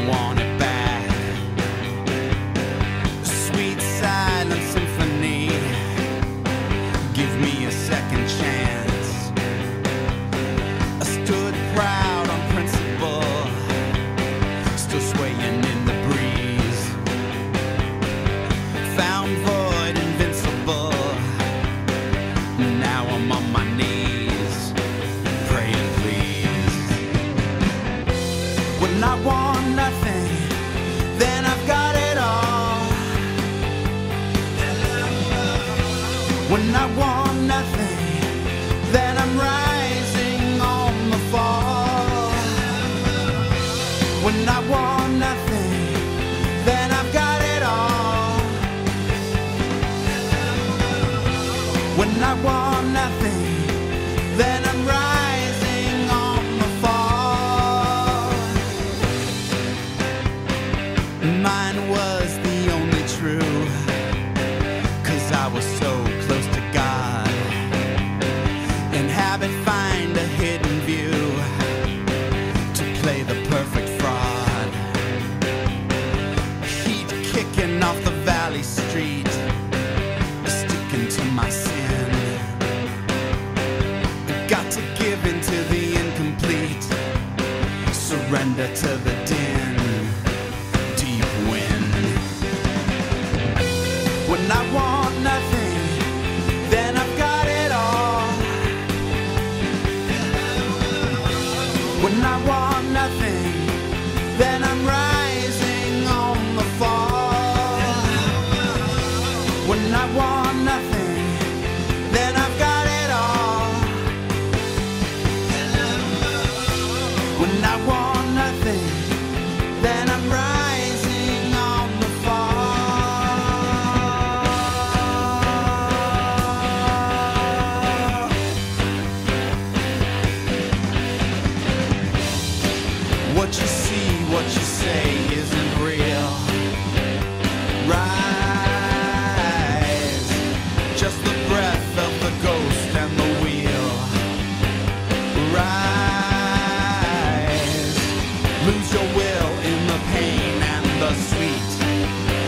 want it back. Sweet silent symphony, give me a second chance. I stood proud on principle, still swaying in the breeze. Found void, invincible, now I'm on my knees, praying please. When I want nothing, then I've got it all. When I want nothing, then I'm rising on the fall. When I want nothing, then I've got it all. When I want nothing, then I'm rising on the fall. Mine was the only true, 'cause I was so close to God. In habit find a hidden view, to play the perfect fraud. Heat kicking off the valley street, sticking to my sin. Got to give in to the incomplete, surrender to the din, deep wind. When I want nothing, then I've got it all. When I want nothing, then I'm rising on the fall. When I want nothing, then I've got it all. When I want nothing, then I'm rising on the fall. What you see, what you say isn't real. Rise, just the breath of the ghost and the wheel. Rise, lose your will in the pain and the sweet.